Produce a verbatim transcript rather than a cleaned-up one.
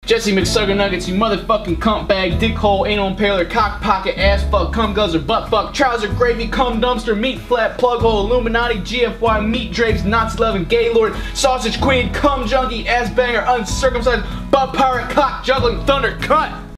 Jesse McSuckerNuggets, you motherfucking cunt bag, dick hole, anal impaler, cock pocket, ass fuck, cum guzzler, butt fuck, trouser gravy, cum dumpster, meat flat, plug hole, Illuminati, G F Y, meat drapes, Nazi loving, gay lord, sausage queen, cum junkie, ass banger, uncircumcised, butt pirate, cock juggling, thunder cut.